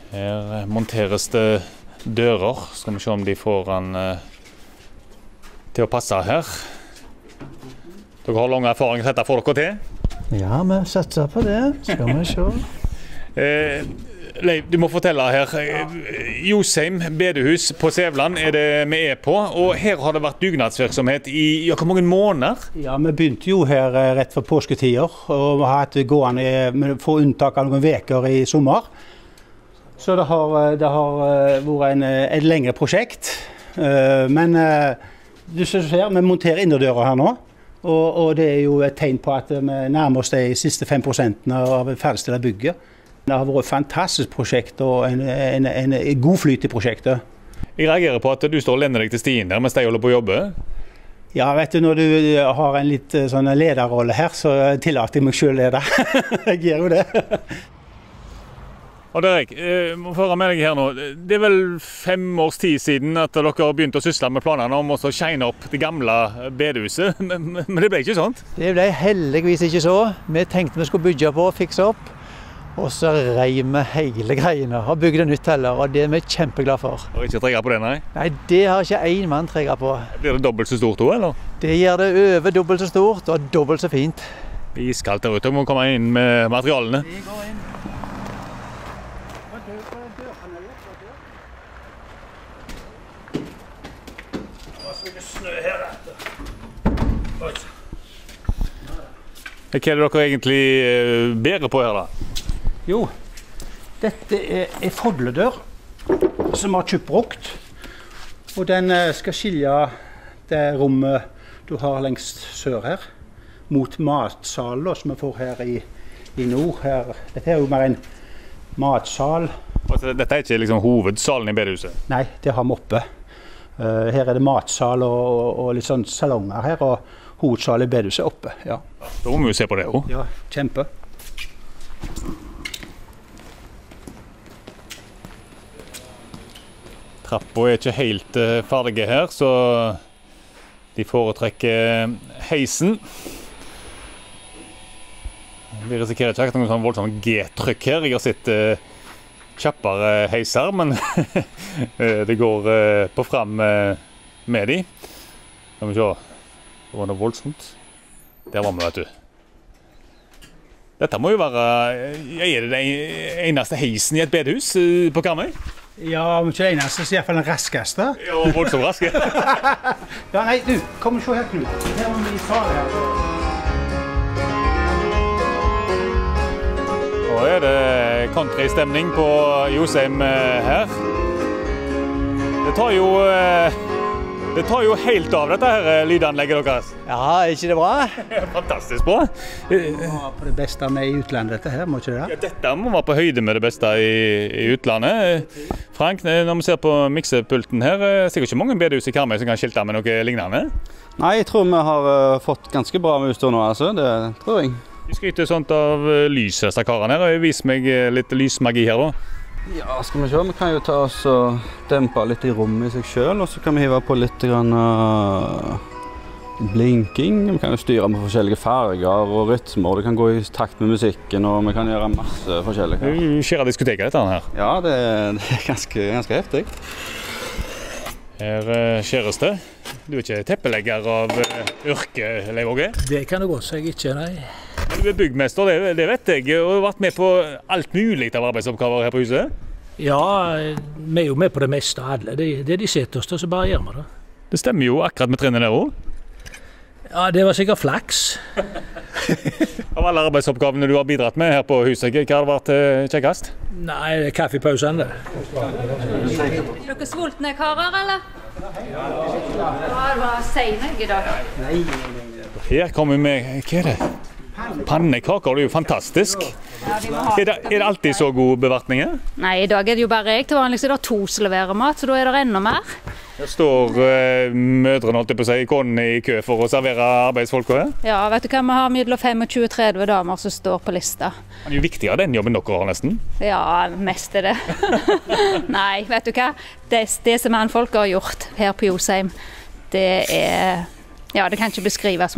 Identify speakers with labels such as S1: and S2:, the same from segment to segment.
S1: Her monteres det dører. Skal vi se om de får den til å passe her. Dere har lang erfaring til dette, får dere til?
S2: Ja, vi satser på det. Skal vi se.
S1: Leiv, du må fortelle her. Josheim bedehus på Sævland det vi på, og her har det vært dugnadsvirksomhet i hvor mange måneder?
S2: Ja, vi begynte jo her rett for påsketider, og vi har hatt gående for unntak av noen veker i sommer. Så det har vært et lengre prosjekt. Men du ser, vi monterer innerdører her nå, og det er jo et tegn på at vi nærmer oss de siste 5% av ferdigstillede bygget. Det har vært et fantastisk prosjekt og en god flyt i prosjektet.
S1: Jeg reagerer på at du står og lener deg til stien der mens de holder på å jobbe.
S2: Ja, vet du, når du har en litt sånn lederrolle her, så tillater jeg meg selv lede. Jeg gjør jo det.
S1: Og Derek, må få høre med deg her nå. Det er vel 5 års tid siden at dere har begynt å sysle med planene om å shine opp det gamle bedehuset, men det ble ikke sånn?
S3: Det ble heldigvis ikke så. Vi tenkte vi skulle bygge på og fikse opp. Og så reiv vi hele greiene og bygde nytt heller, og det er vi kjempeglade for.
S1: Har ikke tregget på det, nei?
S3: Nei, det har ikke en mann tregget på.
S1: Blir det dobbelt så stort da, eller?
S3: Det gjør det over dobbelt så stort og dobbelt så fint.
S1: Det er iskaldt der ute, må komme inn med materialene.
S3: Vi går inn.
S1: Hva er det dere egentlig bærer på her da?
S2: Jo, dette er fodledør som har kjøpt. Og den skal skilje det rommet du har lengst sør her, mot matsalen som vi får her i nord. Dette er jo mer en matsal.
S1: Altså, dette er ikke liksom hovedsalen i bedehuset?
S2: Nei, det har vi oppe. Her er det matsal og litt sånn salonger her, og hovedsalen i bedehuset oppe. Ja.
S1: Da må vi jo se på det også.
S2: Ja, kjempe.
S1: Trappa er ikke helt ferdige her, så de foretrekker heisen. Vi risikerer ikke noen sånn voldsomt G-trykk her. Jeg har sett kjappere heiser, men det går på frem med de. Skal vi se. Det var noe voldsomt. Der var vi, vet du. Dette må jo være det eneste heisen i et bedehus på Karmøy?
S2: Ja, om ikke det eneste, så i hvert fall den raskeste.
S1: Ja, voldsomt raske.
S2: Ja, nei, du, kom og se her, Knut. Her må vi ta det her.
S1: Nå er det countrystemning på Josheim her. Det tar jo helt av dette her lydanlegget deres.
S3: Ja, er ikke det bra?
S1: Fantastisk bra.
S2: Det var på det beste med i utlandet, dette her, må ikke det?
S1: Ja, dette må være på høyde med det beste i utlandet. Frank, når vi ser på miksepulten her, er det sikkert ikke mange bedehus i Karmøy som kan skilte med noe lignende?
S4: Nei, jeg tror vi har fått ganske bra med utstyr nå, altså. Det tror jeg.
S1: De skryter sånt av lys, disse karene her, og vis meg litt lysmagi her da.
S4: Ja, skal vi se. Vi kan jo ta oss og dempe litt i rommet i seg selv, og så kan vi hive på litt blinking. Vi kan jo styre med forskjellige farger og rytmer. Det kan gå i takt med musikken, og vi kan gjøre masse forskjellig.
S1: Du skjer diskoteket dette her?
S4: Ja, det er ganske heftig.
S1: Her skjeres det. Du er ikke teppelegger av yrke, Leiv Åge?
S5: Det kan du godt si, ikke, nei.
S1: Du er byggmester, det vet jeg, og har vært med på alt mulig av arbeidsoppgaver her på huset?
S5: Ja, vi er jo med på det meste av alle. Det de setter oss til, så bare gjør vi det.
S1: Det stemmer jo akkurat med trinnet der også.
S5: Ja, det var sikkert flaks.
S1: Av alle arbeidsoppgavene du har bidratt med her på huset, hva har det vært kjekkest?
S5: Nei, det er kaffepausen det.
S6: Er dere sultne, karer, eller? Ja, det var senere i dag.
S1: Her kommer vi med, hva er det? Pannekaker, det er jo fantastisk. Er det alltid så gode bevertninger?
S6: Nei, i dag er det jo bare jeg. Til vanligvis er det 2 som leverer mat, så da er det enda mer.
S1: Her står mødrene, holdt jeg på å si, konene i kø for å servere arbeidsfolk her.
S6: Ja, vet du hva, vi har mellom 25-30 damer som står på lista.
S1: Det er jo viktigere den jobben dere har nesten.
S6: Ja, mest er det. Nei, vet du hva, det som mannfolk har gjort her på Josheim, det er, ja, det kan ikke beskrives med ord.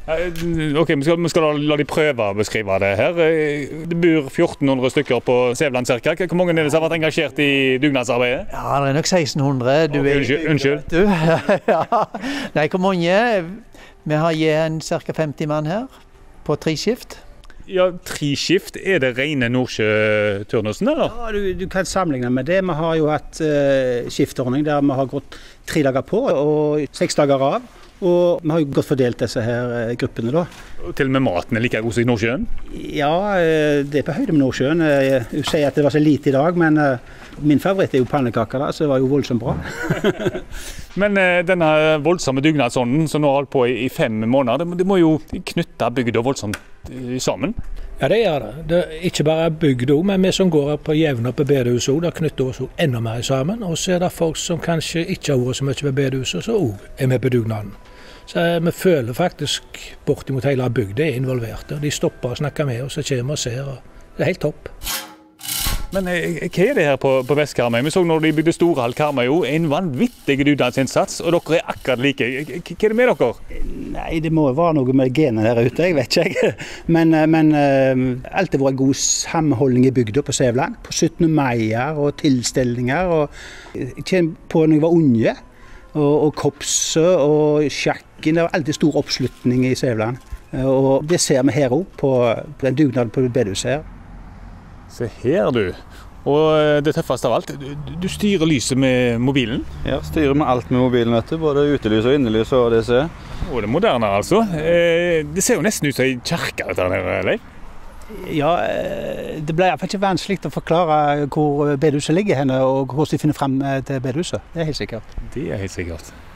S1: Ok, vi skal la de prøve å beskrive det her. Det bor 1400 stykker på Sævland cirka. Hvor mange er det som har vært engasjert i dugnadsarbeidet?
S3: Ja, det er nok 1600.
S1: Unnskyld.
S3: Du. Ja. Nei, hvor mange? Vi har igjen ca. 50 mann her, på 3 skift.
S1: Ja, 3 skift. Er det rene Nordsjø-turnusen, eller?
S2: Ja, du kan sammenligne med det. Vi har jo hatt skiftordning der vi har gått 3 dager på og 6 dager av. Og vi har jo godt fordelt disse her gruppene da.
S1: Og til og med maten er like god som i Nordsjøen?
S2: Ja, det er på høyde med Nordsjøen. Du sier at det var så lite i dag, men min favoritt er jo pannekaker da, så det var jo voldsomt bra.
S1: Men denne voldsomme dugnadsånden som nå har holdt på i 5 måneder, det må jo knytte bygda voldsomt sammen?
S5: Ja, det gjør det. Det er ikke bare bygda, men vi som går på jevn og på bedehuset, det knytter oss enda mer sammen. Og så er det folk som kanskje ikke har vært så mye på bedehuset, som også er med på dugnaden. Så vi føler faktisk bortimot hele bygda er involvert. De stopper og snakker med oss og kommer og ser. Og det er helt topp.
S1: Men hva er det her på Vest-Karmøy? Vi så når de bygde Storhall Karmøy, en vanvittig dugnadsinnsats, og dere er akkurat like. Hva er det med dere?
S2: Nei, det må være noe med genene der ute, jeg vet ikke. Men alltid vært god sammenholdning i bygda på Sævland. På 17. maier og tilstelninger. Jeg kjenner på når jeg var unge. Og kopset og sjakken. Det var alltid stor oppslutning i Sævland. Og det ser vi her også, på den dugnaden på bedehuset her.
S1: Se her, du. Og det tøffeste av alt, du styrer lyset med mobilen?
S4: Ja, styrer med alt med mobilen, vet du. Både utelys og innelys og det ser.
S1: Og det er moderne, altså. Det ser jo nesten ut som en kirke, dette her, Leif.
S2: Ja, det ble i hvert fall ikke vanskelig å forklare hvor bedehuset ligger henne, og hvordan de finner frem til bedehuset. Det er helt sikkert.
S1: Det er helt sikkert.